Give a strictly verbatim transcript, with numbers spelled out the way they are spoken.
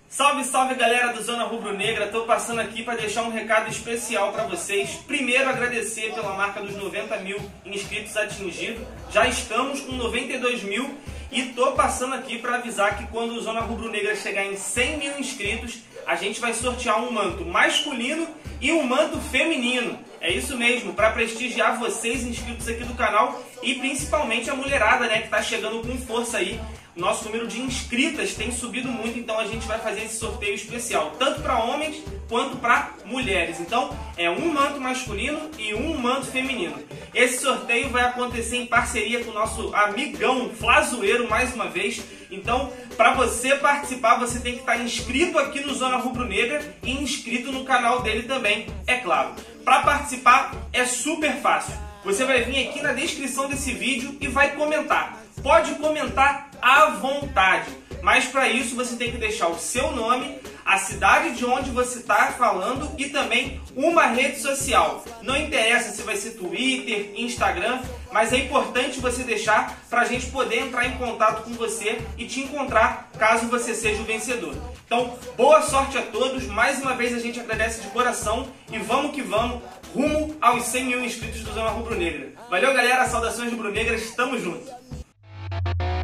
Salve, salve galera do Zona Rubro Negra, tô passando aqui para deixar um recado especial para vocês. Primeiro agradecer pela marca dos noventa mil inscritos atingidos, já estamos com noventa e dois mil e tô passando aqui para avisar que quando o Zona Rubro Negra chegar em cem mil inscritos, a gente vai sortear um manto masculino e um manto feminino. É isso mesmo, para prestigiar vocês inscritos aqui do canal e principalmente a mulherada, né, que tá chegando com força aí. Nosso número de inscritas tem subido muito, então a gente vai fazer esse sorteio especial, tanto para homens quanto para mulheres. Então é um manto masculino e um manto feminino. Esse sorteio vai acontecer em parceria com o nosso amigão Flazoeiro, mais uma vez. Então, para você participar, você tem que estar inscrito aqui no Zona Rubro Negra e inscrito no canal dele também, é claro. Para participar é super fácil. Você vai vir aqui na descrição desse vídeo e vai comentar. Pode comentar à vontade, mas para isso você tem que deixar o seu nome, a cidade de onde você está falando e também uma rede social. Não interessa se vai ser Twitter, Instagram, mas é importante você deixar para a gente poder entrar em contato com você e te encontrar caso você seja o vencedor. Então, boa sorte a todos, mais uma vez a gente agradece de coração e vamos que vamos, rumo aos cem mil inscritos do Zona Rubro Negra. Valeu galera, saudações rubro-negras, tamo junto!